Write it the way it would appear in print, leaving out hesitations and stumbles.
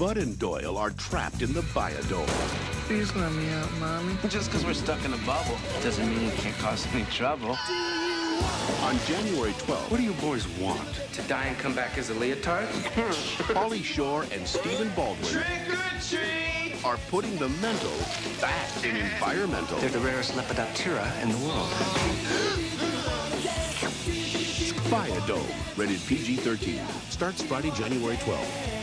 Bud and Doyle are trapped in the biodome. Please let me out, Mommy. Just because we're stuck in a bubble doesn't mean it can't cause any trouble. On January 12th, What do you boys want? To die and come back as a leotard? Pauly Shore and Stephen Baldwin are putting the mental back in environmental. They're the rarest Lepidoptera in the world. Biodome, rated PG-13. Starts Friday, January 12th.